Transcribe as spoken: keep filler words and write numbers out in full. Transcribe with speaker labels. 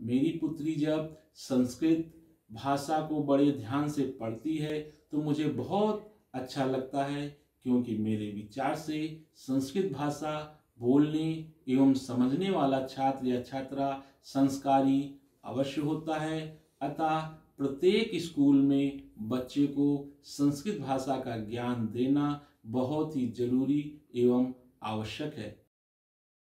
Speaker 1: मेरी पुत्री जब संस्कृत भाषा को बड़े ध्यान से पढ़ती है तो मुझे बहुत अच्छा लगता है, क्योंकि मेरे विचार से संस्कृत भाषा बोलने एवं समझने वाला छात्र या छात्रा संस्कारी अवश्य होता है। अतः प्रत्येक स्कूल में बच्चे को संस्कृत भाषा का ज्ञान देना बहुत ही जरूरी एवं आवश्यक है।